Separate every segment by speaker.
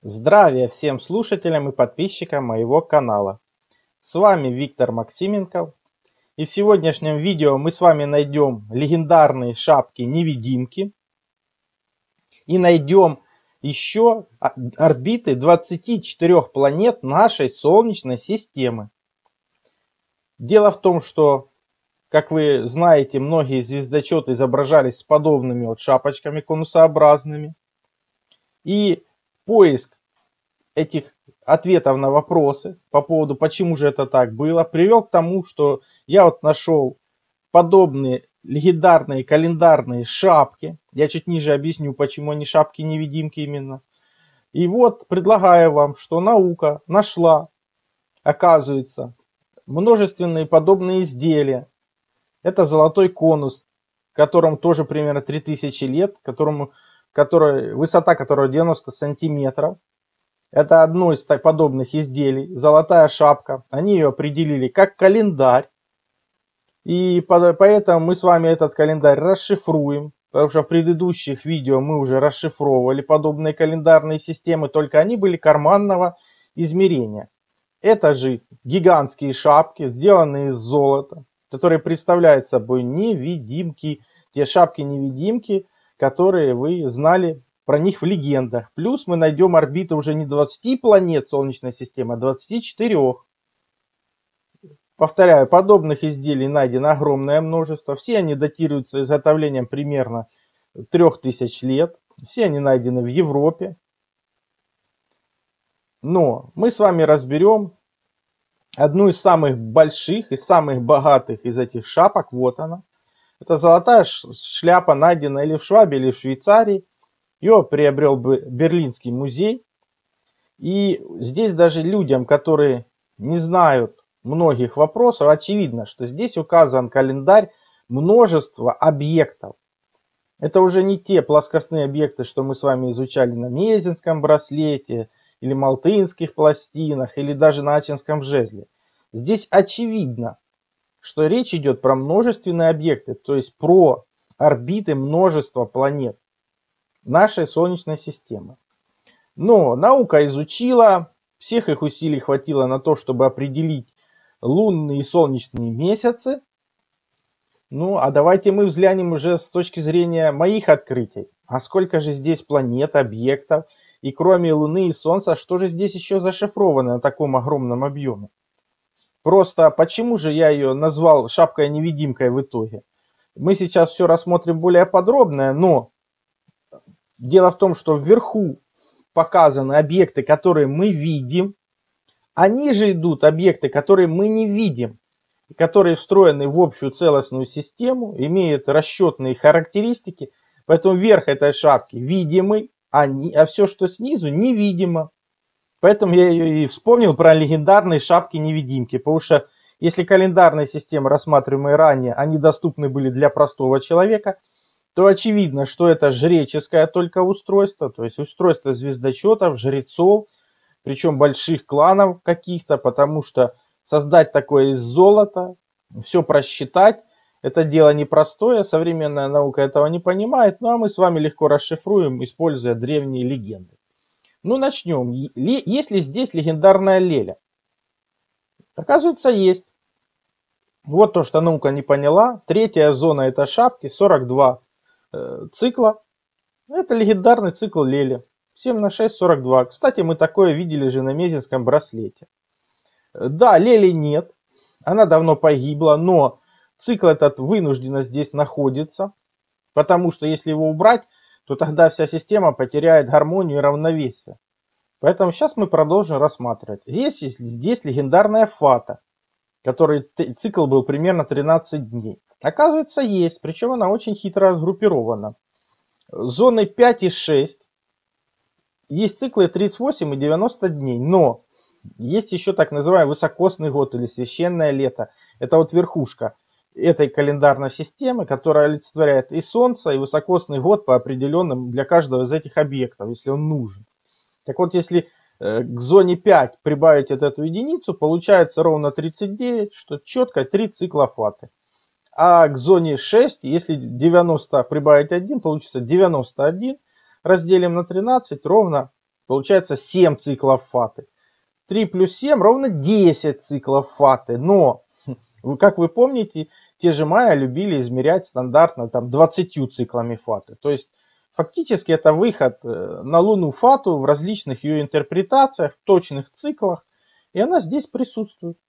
Speaker 1: Здравия всем слушателям и подписчикам моего канала. С вами Виктор Максименков. И в сегодняшнем видео мы с вами найдем легендарные шапки-невидимки. И найдем еще орбиты 24 планет нашей Солнечной системы. Дело в том, что, как вы знаете, многие звездочеты изображались с подобными вот шапочками конусообразными. И поиск этих ответов на вопросы по поводу, почему же это так было, привел к тому, что я вот нашел подобные легендарные календарные шапки. Я чуть ниже объясню, почему они шапки-невидимки именно. И вот предлагаю вам, что наука нашла, оказывается, множественные подобные изделия. Это золотой конус, которому тоже примерно 3000 лет, высота которого 90 сантиметров. Это одно из подобных изделий, золотая шапка. Они ее определили как календарь. И поэтому мы с вами этот календарь расшифруем. Потому что в предыдущих видео мы уже расшифровывали подобные календарные системы, только они были карманного измерения. Это же гигантские шапки, сделанные из золота, которые представляют собой невидимки. Те шапки-невидимки, которые вы знали про них в легендах. Плюс мы найдем орбиты уже не 20 планет Солнечной системы, а 24. Повторяю, подобных изделий найдено огромное множество. Все они датируются изготовлением примерно 3000 лет. Все они найдены в Европе. Но мы с вами разберем одну из самых больших и самых богатых из этих шапок. Вот она. Это золотая шляпа, найденная или в Швабии, или в Швейцарии. Ее приобрел Берлинский музей. И здесь даже людям, которые не знают многих вопросов, очевидно, что здесь указан календарь множества объектов. Это уже не те плоскостные объекты, что мы с вами изучали на Мезенском браслете, или Малтынских пластинах, или даже на Ачинском жезле. Здесь очевидно, что речь идет про множественные объекты, то есть про орбиты множества планет нашей Солнечной системы. Но наука изучила, всех их усилий хватило на то, чтобы определить лунные и солнечные месяцы. Ну, а давайте мы взглянем уже с точки зрения моих открытий. А сколько же здесь планет, объектов? И кроме Луны и Солнца, что же здесь еще зашифровано на таком огромном объеме? Просто почему же я ее назвал шапкой-невидимкой в итоге? Мы сейчас все рассмотрим более подробно, но дело в том, что вверху показаны объекты, которые мы видим, а ниже идут объекты, которые мы не видим, которые встроены в общую целостную систему, имеют расчетные характеристики, поэтому верх этой шапки видимый, а все, что снизу, невидимо. Поэтому я ее и вспомнил про легендарные шапки-невидимки, потому что если календарные системы, рассматриваемые ранее, они доступны были для простого человека, то очевидно, что это жреческое только устройство, то есть устройство звездочетов, жрецов, причем больших кланов каких-то, потому что создать такое из золота, все просчитать, это дело непростое, современная наука этого не понимает, ну а мы с вами легко расшифруем, используя древние легенды. Ну начнем. Есть ли здесь легендарная Леля? Оказывается, есть. Вот то, что наука не поняла. Третья зона этой шапки, 42 цикла. Это легендарный цикл Лели. 7 на 6, 42. Кстати, мы такое видели же на Мезенском браслете. Да, Лели нет. Она давно погибла, но цикл этот вынужденно здесь находится. Потому что если его убрать, то тогда вся система потеряет гармонию и равновесие. Поэтому сейчас мы продолжим рассматривать. Здесь легендарная Фата, который цикл был примерно 13 дней. Оказывается, есть, причем она очень хитро сгруппирована. Зоны 5 и 6 есть циклы 38 и 90 дней, но есть еще так называемый высокосный год или священное лето. Это вот верхушка этой календарной системы, которая олицетворяет и Солнце, и высокосный год по определенным для каждого из этих объектов, если он нужен. Так вот, если к зоне 5 прибавить эту единицу, получается ровно 39, что четко 3 цикла Фаты. А к зоне 6, если 90 прибавить 1, получится 91, разделим на 13, ровно Получается 7 циклов фаты. 3 плюс 7 ровно 10 циклов фаты. Но, как вы помните, те же майя любили измерять стандартно там 20 циклами фаты. То есть фактически это выход на луну фату в различных ее интерпретациях, в точных циклах. И она здесь присутствует.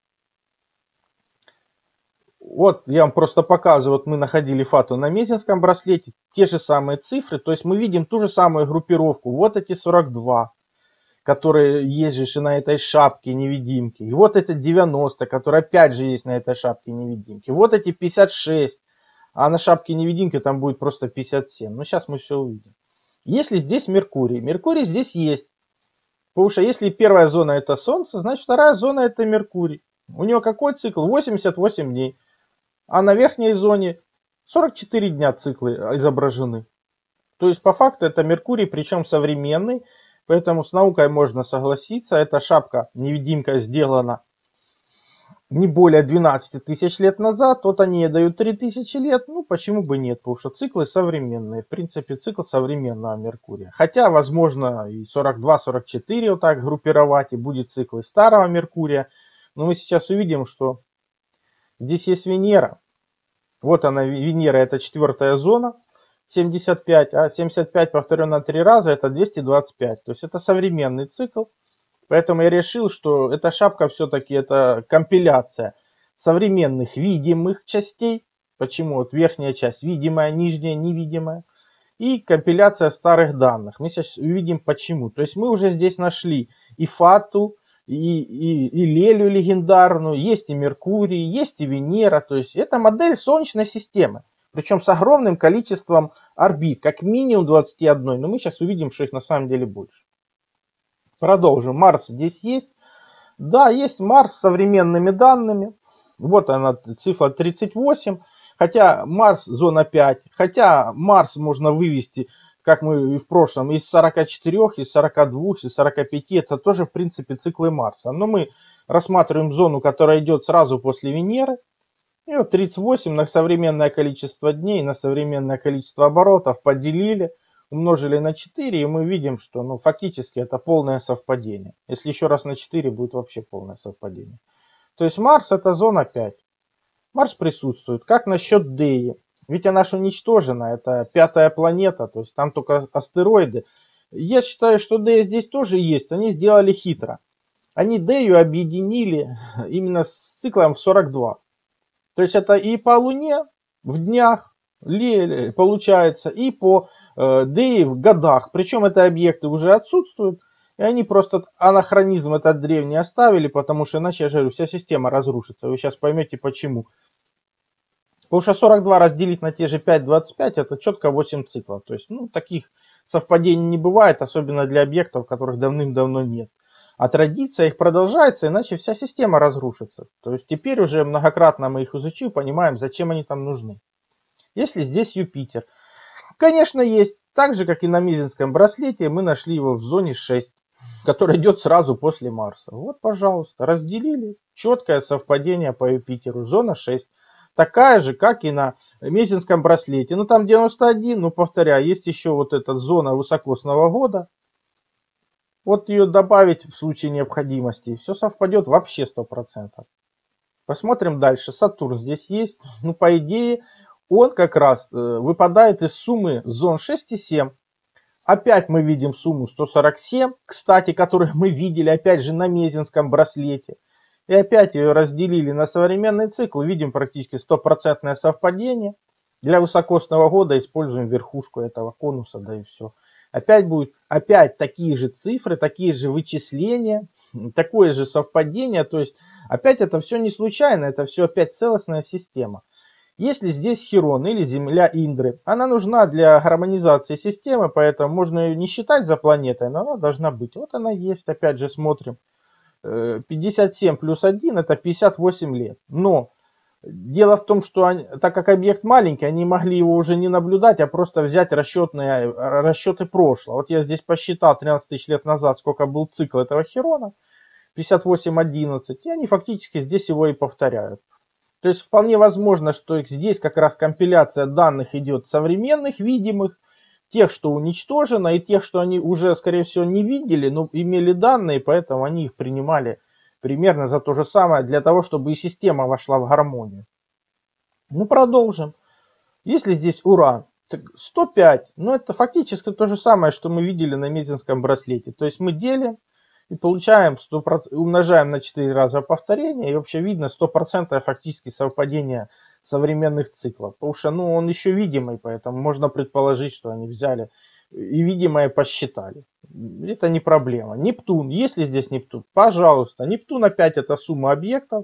Speaker 1: Вот я вам просто показываю, вот мы находили фату на мезенском браслете, те же самые цифры, то есть мы видим ту же самую группировку. Вот эти 42, которые есть же на этой шапке невидимки. И вот эти 90, которые опять же есть на этой шапке невидимки. Вот эти 56, а на шапке невидимки там будет просто 57. Ну сейчас мы все увидим. Если здесь Меркурий, Меркурий здесь есть. Потому что если первая зона это Солнце, значит вторая зона это Меркурий. У него какой цикл? 88 дней. А на верхней зоне 44 дня циклы изображены. То есть по факту это Меркурий, причем современный. Поэтому с наукой можно согласиться. Эта шапка-невидимка сделана не более 12 тысяч лет назад. Вот они ей дают 3000 лет. Ну почему бы нет, потому что циклы современные. В принципе цикл современного Меркурия. Хотя возможно и 42-44 вот так группировать. И будет циклы старого Меркурия. Но мы сейчас увидим, что здесь есть Венера. Вот она, Венера, это 4-я зона, 75, а 75 повторено на 3 раза, это 225. То есть это современный цикл. Поэтому я решил, что эта шапка все-таки это компиляция современных видимых частей. Почему? Вот верхняя часть видимая, нижняя невидимая. И компиляция старых данных. Мы сейчас увидим почему. То есть мы уже здесь нашли и фату, и Лелию легендарную, есть и Меркурий, есть и Венера. То есть это модель Солнечной системы. Причем с огромным количеством орбит, как минимум 21. Но мы сейчас увидим, что их на самом деле больше. Продолжим. Марс здесь есть. Да, есть Марс с современными данными. Вот она, цифра 38. Хотя Марс зона 5. Хотя Марс можно вывести, как мы и в прошлом, из 44, из 42, из 45. Это тоже, в принципе, циклы Марса. Но мы рассматриваем зону, которая идет сразу после Венеры. И вот 38 на современное количество дней, на современное количество оборотов поделили, умножили на 4, и мы видим, что ну, фактически это полное совпадение. Если еще раз на 4, будет вообще полное совпадение. То есть Марс это зона 5. Марс присутствует. Как насчет Деи? Ведь она же уничтожена, это 5-я планета, то есть там только астероиды. Я считаю, что Дея здесь тоже есть, они сделали хитро. Они Дею объединили именно с циклом в 42. То есть это и по Луне в днях получается, и по Деи в годах. Причем это объекты уже отсутствуют. И они просто анахронизм этот древний оставили, потому что иначе, я же говорю, вся система разрушится. Вы сейчас поймете почему. Потому что 42 разделить на те же 5,25 это четко 8 циклов. То есть ну, таких совпадений не бывает, особенно для объектов, которых давным-давно нет. А традиция их продолжается, иначе вся система разрушится. То есть теперь уже многократно мы их изучив, понимаем, зачем они там нужны. Если здесь Юпитер. Конечно, есть. Так же, как и на мезенском браслете, мы нашли его в зоне 6, который идет сразу после Марса. Вот, пожалуйста, разделили. Четкое совпадение по Юпитеру. Зона 6. Такая же, как и на мезенском браслете. Ну, там 91, но, повторяю, есть еще вот эта зона высокосного года. Вот ее добавить в случае необходимости. Все совпадет вообще 100%. Посмотрим дальше. Сатурн здесь есть. Ну, по идее, он как раз выпадает из суммы зон 6 и 7. Опять мы видим сумму 147, кстати, которую мы видели опять же на мезенском браслете. И опять ее разделили на современный цикл. Видим практически 100% совпадение. Для высокосного года используем верхушку этого конуса, да и все. Опять будет такие же цифры, такие же вычисления, такое же совпадение. То есть опять это все не случайно, это все опять целостная система. Если здесь Хирон или Земля Индры, она нужна для гармонизации системы, поэтому можно ее не считать за планетой, но она должна быть. Вот она есть, опять же смотрим. 57 плюс 1 это 58 лет. Но дело в том, что так как объект маленький, они могли его уже не наблюдать, а просто взять расчеты прошлого. Вот я здесь посчитал 13 тысяч лет назад, сколько был цикл этого Хирона. 58-11. И они фактически здесь его и повторяют. То есть вполне возможно, что здесь как раз компиляция данных идет современных, видимых. тех, что уничтожено, и тех, что они уже, скорее всего, не видели, но имели данные, поэтому они их принимали примерно за то же самое, для того, чтобы и система вошла в гармонию. Ну, продолжим. Если здесь уран, так 105, ну это фактически то же самое, что мы видели на мезенском браслете. То есть мы делим и получаем 100%, умножаем на 4 раза повторение, и вообще видно 100% фактически совпадение современных циклов. Потому что ну, он еще видимый, поэтому можно предположить, что они взяли и видимое посчитали. Это не проблема. Нептун, если здесь Нептун, пожалуйста. Нептун опять это сумма объектов.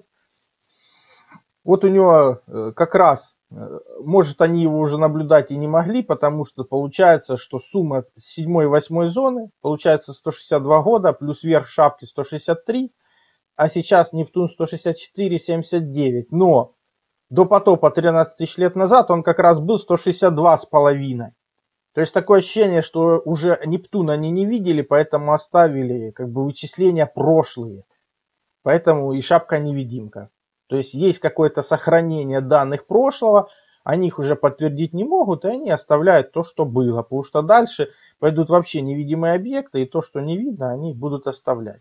Speaker 1: Вот у него как раз, может они его уже наблюдать и не могли, потому что получается, что сумма 7 и 8 зоны, получается 162 года, плюс верх шапки 163, а сейчас Нептун 164,79. Но до потопа 13 тысяч лет назад он как раз был 162,5. То есть такое ощущение, что уже Нептун они не видели, поэтому оставили как бы вычисления прошлые. Поэтому и шапка-невидимка. То есть есть какое-то сохранение данных прошлого, они их уже подтвердить не могут, и они оставляют то, что было. Потому что дальше пойдут вообще невидимые объекты, и то, что не видно, они будут оставлять.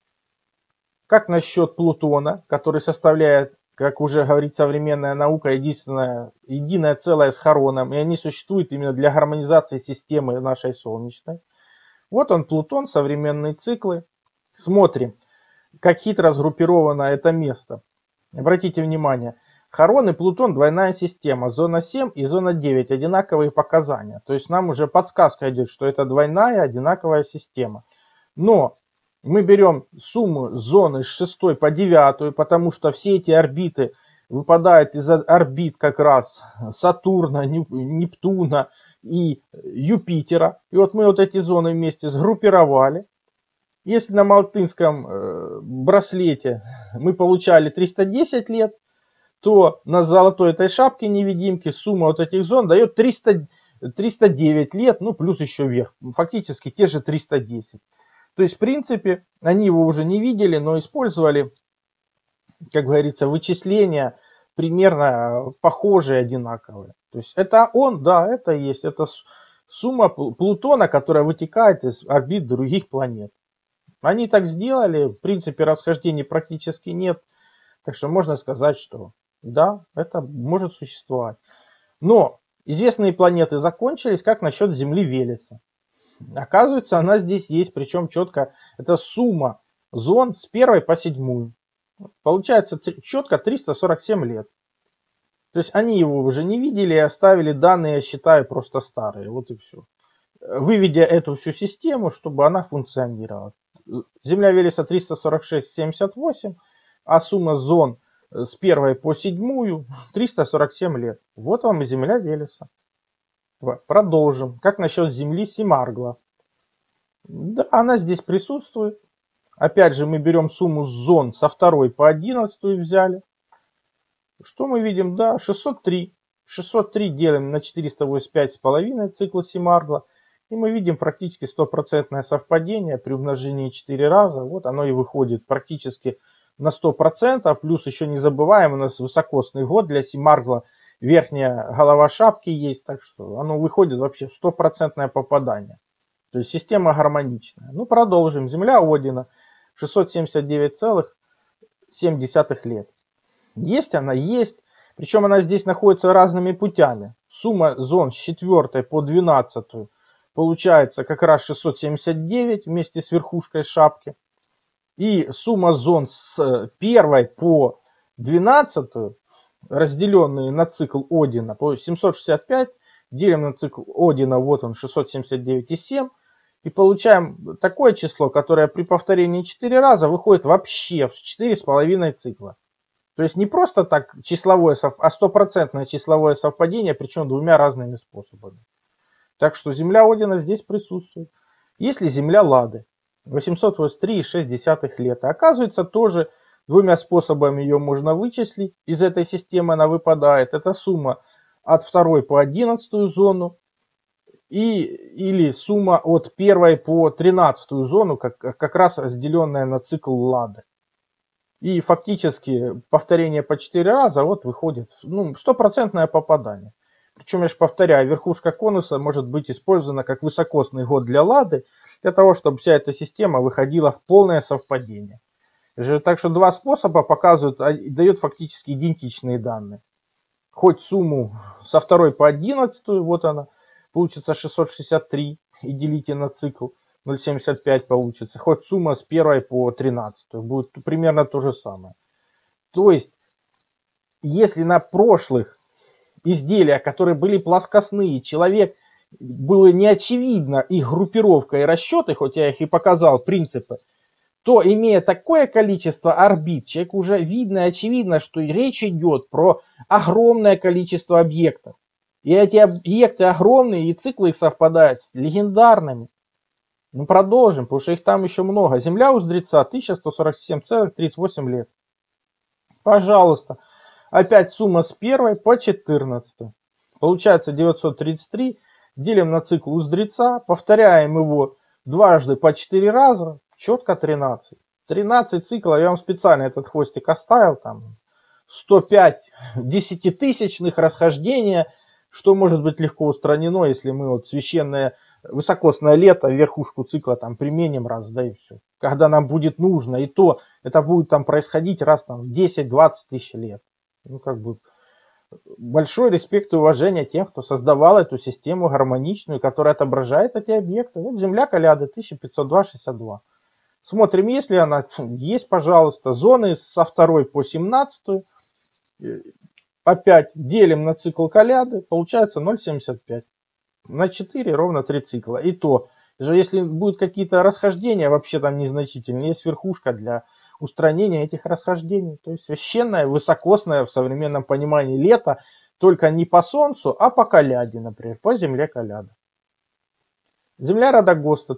Speaker 1: Как насчет Плутона, который составляет, как уже говорит современная наука, единое целое с Хароном, и они существуют именно для гармонизации системы нашей Солнечной. Вот он, Плутон, современные циклы. Смотрим, как хитро сгруппировано это место. Обратите внимание, Харон и Плутон двойная система, зона 7 и зона 9 одинаковые показания. То есть нам уже подсказка идет, что это двойная одинаковая система. Но мы берем сумму зоны с 6 по 9, потому что все эти орбиты выпадают из орбит как раз Сатурна, Нептуна и Юпитера. И вот мы вот эти зоны вместе сгруппировали. Если на малтынском браслете мы получали 310 лет, то на золотой этой шапке невидимки сумма вот этих зон дает 309 лет, ну плюс еще вверх. Фактически те же 310. То есть в принципе они его уже не видели, но использовали, как говорится, вычисления примерно похожие, одинаковые. То есть это он, да, это есть. Это сумма Плутона, которая вытекает из орбит других планет. Они так сделали, в принципе расхождений практически нет, так что можно сказать, что да, это может существовать. Но известные планеты закончились, как насчет Земли Велеса. Оказывается, она здесь есть, причем четко, это сумма зон с 1 по 7. Получается четко 347 лет. То есть они его уже не видели и оставили данные, я считаю, просто старые, вот и все. Выведя эту всю систему, чтобы она функционировала. Земля Велеса 346,78, а сумма зон с 1 по 7 347 лет. Вот вам и Земля Велеса. Продолжим. Как насчет Земли Семаргла? Да, она здесь присутствует. Опять же мы берем сумму зон со 2 по 11 взяли. Что мы видим? Да, 603. 603 делим на 485,5 цикла Семаргла. И мы видим практически стопроцентное совпадение при умножении 4 раза. Вот оно и выходит практически на 100%. Плюс еще не забываем, у нас высокосный год для Семаргла. Верхняя голова шапки есть. Так что оно выходит вообще в стопроцентное попадание. То есть система гармоничная. Ну продолжим. Земля Одина 679,7 лет. Есть она? Есть. Причем она здесь находится разными путями. Сумма зон с 4 по 12 получается как раз 679 вместе с верхушкой шапки. И сумма зон с 1 по 12, разделенные на цикл Одина, по 765, делим на цикл Одина, вот он 679,7. И получаем такое число, которое при повторении 4 раза выходит вообще в 4,5 цикла. То есть не просто так числовое, а стопроцентное числовое совпадение, причем двумя разными способами. Так что Земля Одина здесь присутствует. Если Земля Лады 883,6 лет, оказывается тоже двумя способами ее можно вычислить. Из этой системы она выпадает. Это сумма от 2 по 11 зону или сумма от 1 по 13 зону, как раз разделенная на цикл Лады. И фактически повторение по 4 раза вот выходит стопроцентное попадание. Причем, я же повторяю, верхушка конуса может быть использована как высокосный год для Лады, для того, чтобы вся эта система выходила в полное совпадение. Так что два способа показывают, дают фактически идентичные данные. Хоть сумму со 2 по 11, вот она, получится 663, и делите на цикл, 0,75 получится. Хоть сумма с 1 по 13, будет примерно то же самое. То есть, если на прошлых изделиях, которые были плоскостные, человек было неочевидно их группировка и расчеты, хоть я их и показал, принципы, то, имея такое количество орбит, человеку уже видно и очевидно, что речь идет про огромное количество объектов. И эти объекты огромные, и циклы их совпадают с легендарными. Ну, продолжим, потому что их там еще много. Земля у Уздреця 1147,38 лет. Пожалуйста. Опять сумма с 1 по 14. Получается 933. Делим на цикл Уздреця. Повторяем его дважды по 4 раза. Четко 13. 13 циклов. Я вам специально этот хвостик оставил. Там 105 десятитысячных расхождения. Что может быть легко устранено, если мы вот священное высокосное лето, верхушку цикла там применим раз, да и все. Когда нам будет нужно, и то это будет там происходить раз там в 10-20 тысяч лет. Ну, как бы, большой респект и уважение тем, кто создавал эту систему гармоничную, которая отображает эти объекты. Вот Земля Коляды 1502-62. Смотрим, если она есть, пожалуйста. Зоны со 2 по 17. Опять делим на цикл Коляды, получается 0,75. На 4 ровно 3 цикла. И то, если будут какие-то расхождения, вообще там незначительные, есть верхушка для устранения этих расхождений. То есть священное, высокосное в современном понимании лето, только не по Солнцу, а по Коляде, например, по Земле Коляда. Земля Радагоста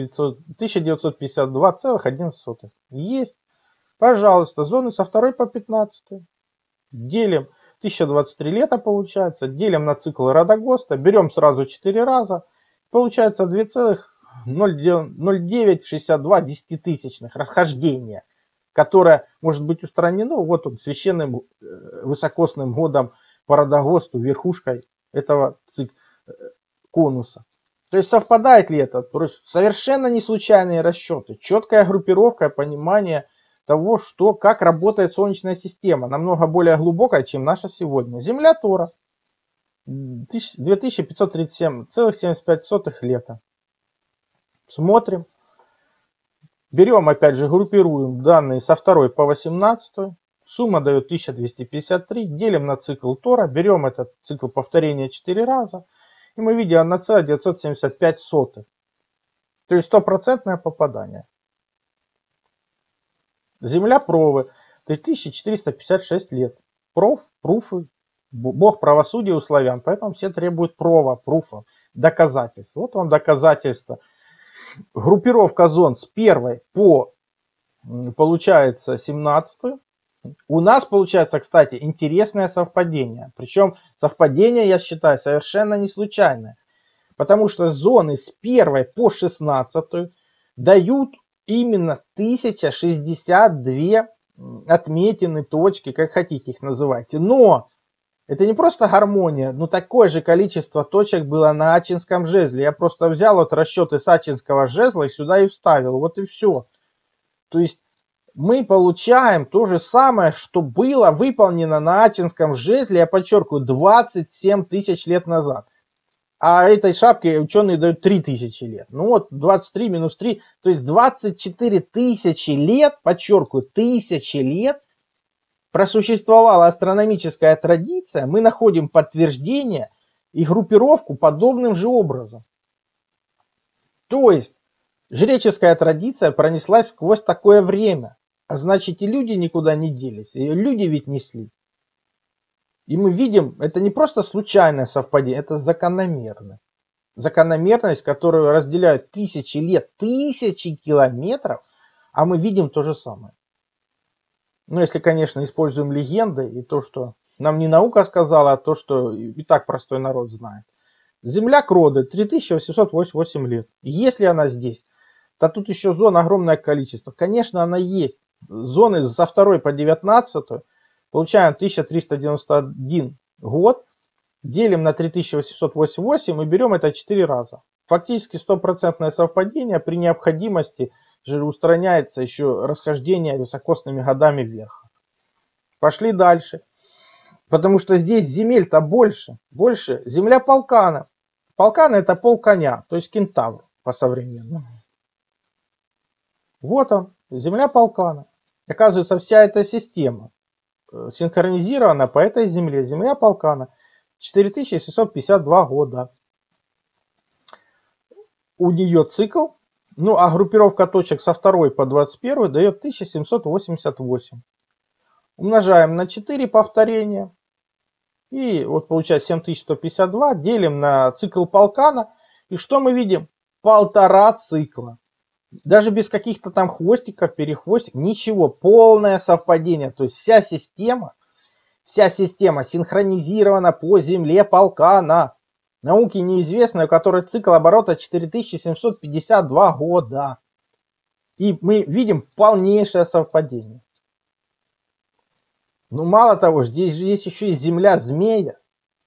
Speaker 1: 1952,11. Есть. Пожалуйста, зоны со 2 по 15. Делим. 1023 лета получается. Делим на цикл Радагоста. Берем сразу 4 раза. Получается 2,0962 десятитысячных расхождения, которое может быть устранено вот он, священным высокосным годом по Радагосту, верхушкой этого конуса. То есть совпадает ли это? То есть совершенно не случайные расчеты, четкая группировка, понимание того, что, как работает Солнечная система, намного более глубокая, чем наша сегодня. Земля Тора 2537,75 лета. Смотрим. Берем, опять же, группируем данные со 2 по 18. Сумма дает 1253. Делим на цикл Тора. Берем этот цикл повторения 4 раза. И мы видим 1,975. То есть стопроцентное попадание. Земля Провы 3456 лет. Пруфы, бог правосудия у славян. Поэтому все требуют пруфа, доказательств. Вот вам доказательства. Группировка зон с 1 по, получается, 17. У нас получается, кстати, интересное совпадение. Причем совпадение, я считаю, совершенно не случайное. Потому что зоны с 1 по 16 дают именно 1062 отметины, точки, как хотите их называйте. Но это не просто гармония, но такое же количество точек было на Ачинском жезле. Я просто взял вот расчеты с Ачинского жезла и сюда и вставил. Вот и все. То есть мы получаем то же самое, что было выполнено на Ачинском жезле, я подчеркиваю, 27 тысяч лет назад. А этой шапке ученые дают 3000 лет. Ну вот 23 минус 3, то есть 24 тысячи лет, подчеркиваю, 1000 лет просуществовала астрономическая традиция. Мы находим подтверждение и группировку подобным же образом. То есть жреческая традиция пронеслась сквозь такое время. А значит, и люди никуда не делись. И люди ведь несли. И мы видим, это не просто случайное совпадение, это закономерно. Закономерность, которую разделяют тысячи лет, тысячи километров, а мы видим то же самое. Ну, если, конечно, используем легенды и то, что нам не наука сказала, а то, что и так простой народ знает. Земля Кроды 3888 лет. Если она здесь, то тут еще зон огромное количество. Конечно, она есть. Зоны со 2 по 19 получаем 1391 год. делим на 3888 и берем это 4 раза. Фактически стопроцентное совпадение, при необходимости же устраняется еще расхождение високосными годами вверх. Пошли дальше. Потому что здесь земель-то больше. Больше. Земля полкана. Полкан это полконя, то есть кентавр по-современному. Вот он, земля полкана. Оказывается, вся эта система синхронизирована по этой земле. Земля полкана. 4752 года. У нее цикл. Ну, а группировка точек со 2 по 21 дает 1788. Умножаем на 4 повторения. И вот получается 7152. Делим на цикл полкана. И что мы видим? 1,5 цикла. Даже без каких-то там хвостиков, перехвостиков. Ничего. Полное совпадение. То есть вся система синхронизирована по земле полкана. Науке неизвестной, у которой цикл оборота 4752 года. И мы видим полнейшее совпадение. Ну мало того, здесь же есть еще и земля змея.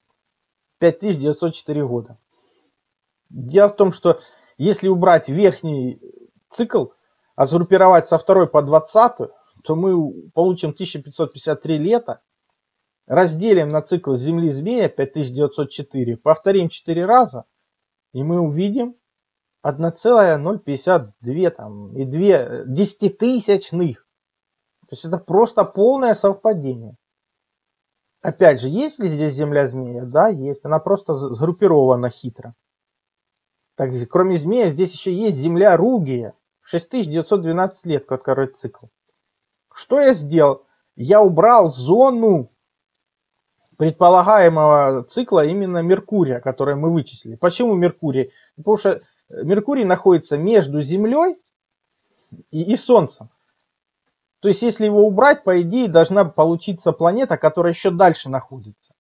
Speaker 1: 5904 года. Дело в том, что если убрать верхний цикл, а сгруппировать со 2 по 20, то мы получим 1553 лета. Разделим на цикл земли змея 5904, повторим 4 раза, и мы увидим 1,052 там, и 2 десятитысячных. То есть это просто полное совпадение. Опять же, есть ли здесь земля змея? Да, есть. Она просто сгруппирована хитро. Так, кроме змея, здесь еще есть земля Ругия. 6912 лет, который цикл. Что я сделал? Я убрал зону предполагаемого цикла именно Меркурия, который мы вычислили. Почему Меркурий? Потому что Меркурий находится между Землей и Солнцем. То есть, если его убрать, по идее, должна получиться планета, которая еще дальше находится.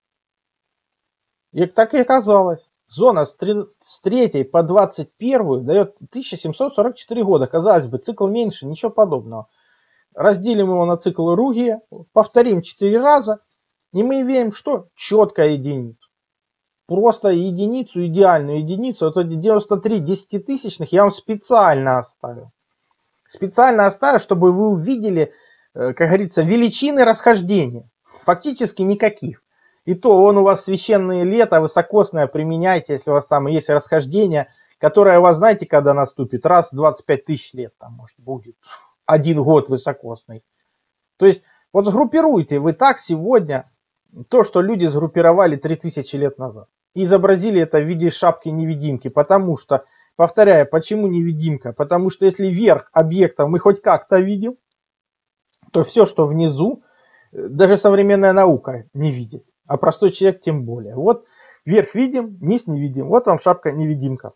Speaker 1: И так и оказалось. Зона с 3 по 21 дает 1744 года. Казалось бы, цикл меньше, ничего подобного. Разделим его на цикл Ругия, повторим 4 раза, и мы имеем что? Четкая единицу. Просто единицу, идеальную единицу, это 93 десятитысячных я вам специально оставил. Специально оставил, чтобы вы увидели, как говорится, величины расхождения. Фактически никаких. И то он у вас священное лето, высокосное применяйте, если у вас там есть расхождение, которое у вас, знаете, когда наступит, раз в 25 тысяч лет там может будет. 1 год высокосный. То есть, вот сгруппируйте вы так сегодня то, что люди сгруппировали 3000 лет назад. И изобразили это в виде шапки-невидимки, потому что, повторяю, почему невидимка? Потому что если верх объекта мы хоть как-то видим, то все, что внизу, даже современная наука не видит, а простой человек тем более. Вот верх видим, низ не видим, вот вам шапка-невидимка.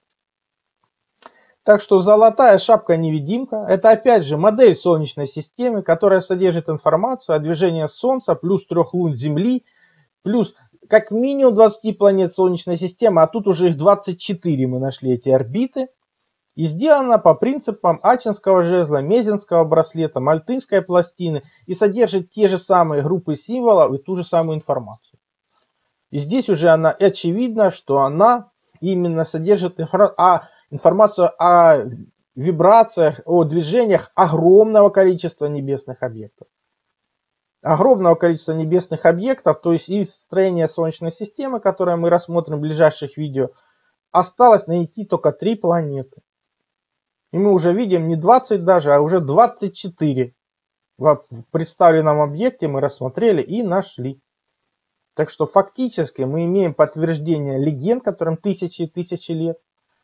Speaker 1: Так что золотая шапка-невидимка – это опять же модель Солнечной системы, которая содержит информацию о движении Солнца, плюс 3 лун Земли, плюс как минимум 20 планет Солнечной системы, а тут уже их 24 мы нашли эти орбиты. И сделана по принципам Ачинского жезла, Мезенского браслета, Мальтынской пластины и содержит те же самые группы символов и ту же самую информацию. И здесь уже она очевидно, что она именно содержит информацию о вибрациях, о движениях огромного количества небесных объектов. Огромного количества небесных объектов, то есть из строения Солнечной системы, которое мы рассмотрим в ближайших видео, осталось найти только 3 планеты. И мы уже видим не 20 даже, а уже 24 в представленном объекте мы рассмотрели и нашли. Так что фактически мы имеем подтверждение легенд, которым тысячи и тысячи лет.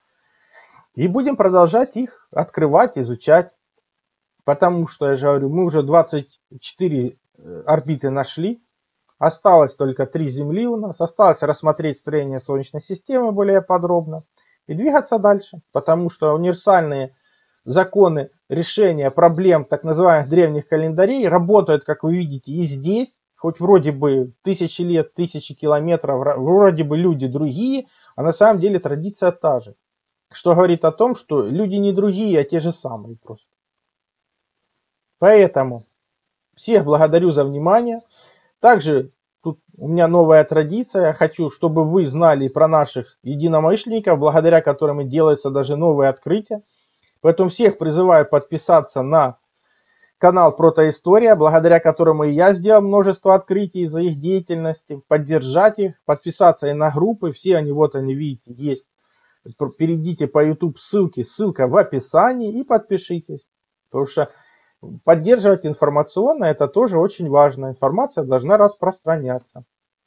Speaker 1: И будем продолжать их открывать, изучать. Потому что, я же говорю, мы уже 24 орбиты нашли. Осталось только 3 Земли у нас. Осталось рассмотреть строение Солнечной системы более подробно. И двигаться дальше. Потому что универсальные законы решения проблем так называемых древних календарей работают, как вы видите, и здесь. Хоть вроде бы тысячи лет, тысячи километров, вроде бы люди другие, а на самом деле традиция та же. Что говорит о том, что люди не другие, а те же самые просто. Поэтому всех благодарю за внимание. Также тут у меня новая традиция. Я хочу, чтобы вы знали про наших единомышленников, благодаря которым и делаются даже новые открытия. Поэтому всех призываю подписаться на канал Протоистория, благодаря которому и я сделал множество открытий за их деятельности, поддержать их, подписаться и на группы, все они, вот они, видите, есть. Перейдите по YouTube ссылка в описании и подпишитесь, потому что поддерживать информационно это тоже очень важно, информация должна распространяться.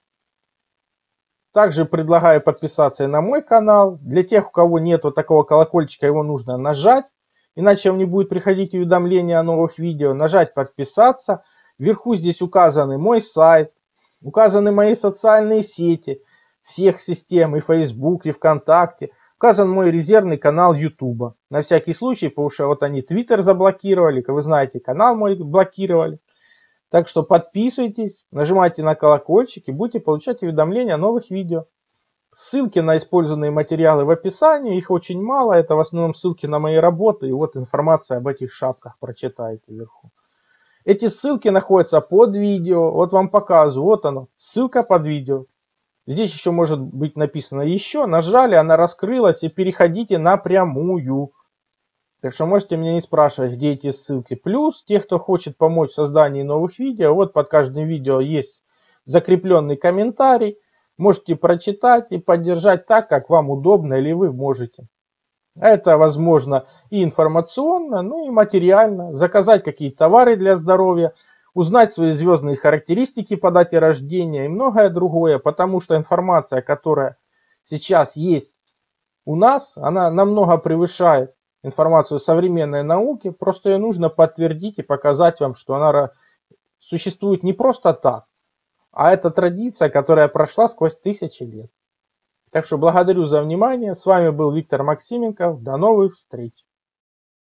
Speaker 1: Также предлагаю подписаться и на мой канал, для тех, у кого нет вот такого колокольчика, его нужно нажать. Иначе вам не будет приходить уведомления о новых видео. Нажать подписаться. Вверху здесь указаны мой сайт, указаны мои социальные сети всех систем, и Facebook, и ВКонтакте. Указан мой резервный канал YouTube. На всякий случай, потому что вот они Twitter заблокировали, как вы знаете, канал мой блокировали. Так что подписывайтесь, нажимайте на колокольчик и будете получать уведомления о новых видео. Ссылки на использованные материалы в описании, их очень мало, это в основном ссылки на мои работы, и вот информация об этих шапках прочитайте вверху. Эти ссылки находятся под видео, вот вам показываю, вот оно, ссылка под видео. Здесь еще может быть написано еще, нажали, она раскрылась, и переходите напрямую. Так что можете меня не спрашивать, где эти ссылки. Плюс, те, кто хочет помочь в создании новых видео, вот под каждым видео есть закрепленный комментарий. Можете прочитать и поддержать так, как вам удобно или вы можете. Это возможно и информационно, ну и материально. Заказать какие-то товары для здоровья, узнать свои звездные характеристики по дате рождения и многое другое. Потому что информация, которая сейчас есть у нас, она намного превышает информацию современной науки. Просто ее нужно подтвердить и показать вам, что она существует не просто так. А это традиция, которая прошла сквозь тысячи лет. Так что благодарю за внимание. С вами был Виктор Максименков. До новых встреч.